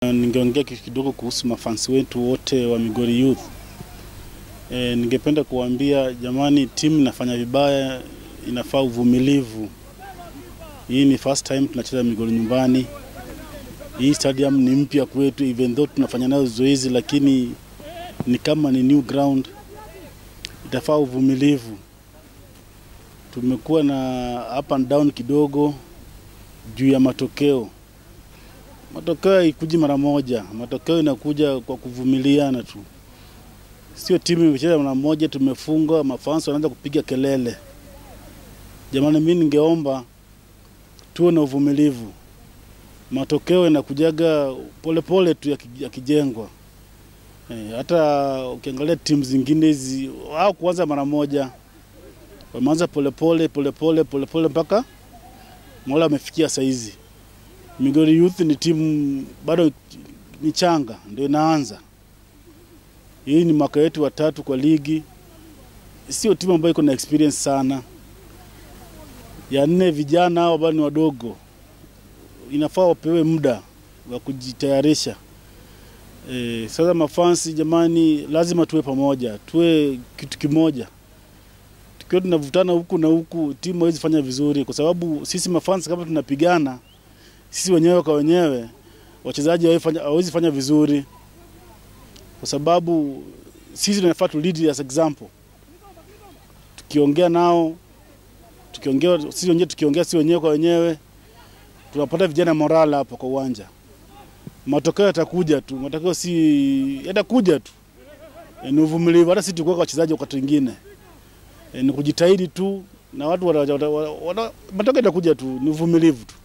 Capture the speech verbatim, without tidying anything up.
Ningeongea kidogo kuhusu mafans wetu wote wa Migori Youth. E, ningependa kuambia jamani, timu inafanya vibaya, inafaa uvumilivu. Hii ni first time tunacheza Migori nyumbani. Hii stadium ni mpya kwetu, even though tunafanya nayo zoezi, lakini ni kama ni new ground. Itafaa uvumilivu. Tumekuwa na up and down kidogo juu ya matokeo. Matokeo haikuji mara moja, matokeo inakuja kwa kuvumiliana tu. Sio timu imecheza mara moja tumefunga, mafans wanaanza kupiga kelele. Jamani, mimi ningeomba tuwe na uvumilivu. Matokeo yanakujaga pole pole tu yakijengwa. E, hata ukiangalia timu zingine hizi hao kuanza mara moja, wameanza pole pole pole pole pole pole mpaka Mola amefikia saizi. Migori Youth ni timu bado ni changa, ndio inaanza. Hii ni mwaka wetu wa tatu kwa ligi. Sio timu ambayo iko na experience sana. Ya nne, vijana hao bado ni wadogo. Inafaa wapewe muda wa kujitayarisha. Eh, sasa mafansi jamani, lazima tuwe pamoja, tuwe kitu kimoja. Tukiwa tunavutana huku na huku, timu haiwezi fanya vizuri, kwa sababu sisi mafansi kama tunapigana sisi wenyewe kwa wenyewe, wachezaji hawawezi fanya vizuri, kwa sababu sisi tunafaa tu lead as example. Tukiongea nao, tukiongea sisi wenyewe tukiongea sisi wenyewe kwa wenyewe, tunapata vijana morale hapo kwa uwanja. Matokeo yatakuja tu, matokeo si yatakuja tu. E, ni uvumilivu, hata sisi tukua wachezaji wakati mwingine. E, ni kujitahidi tu na watu wana matokeo yatakuja tu, ni uvumilivu tu.